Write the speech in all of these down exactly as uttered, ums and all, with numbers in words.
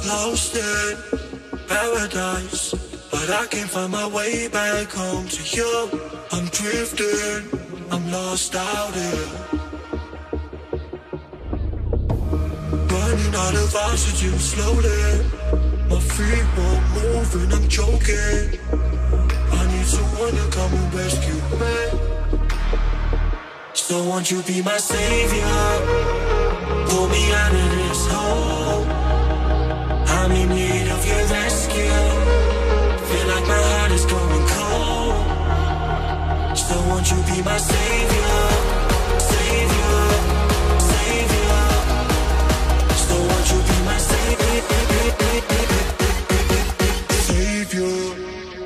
Lost in paradise, but I can't find my way back home to you. I'm drifting, I'm lost out here, running out of oxygen slowly. My feet won't move and I'm choking. I need someone to come and rescue me. So won't you be my savior? Pull me out of this hole. I'm in need of your rescue. Feel like my heart is going cold. So won't you be my savior? Savior, savior. So won't you be my savior? Savior.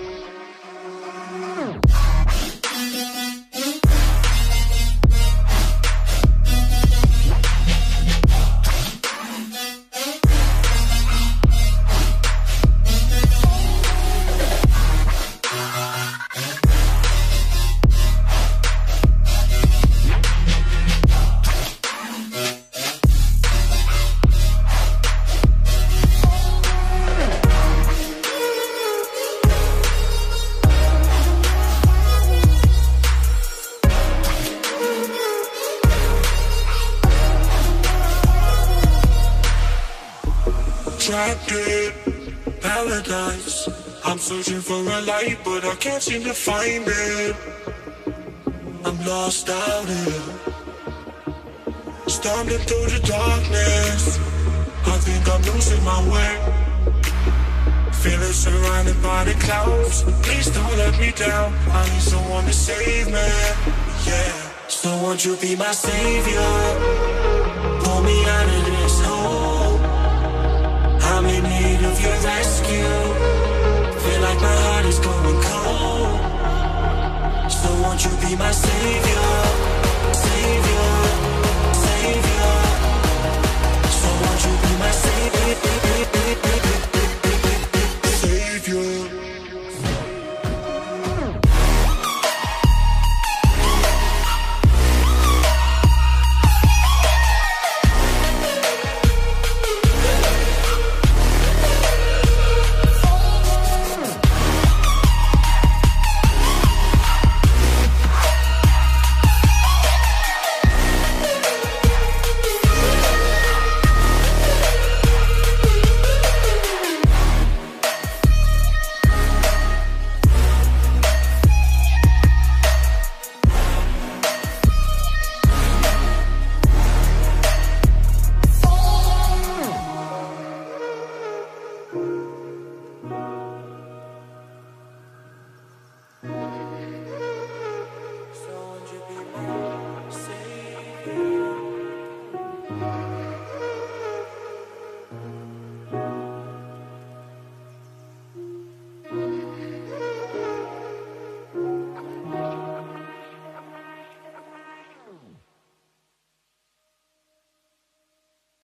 Trapped in paradise, I'm searching for a light, but I can't seem to find it. I'm lost out here, stumbling through the darkness. I think I'm losing my way, feeling surrounded by the clouds. Please don't let me down, I need someone to save me. Yeah, so won't you be my savior?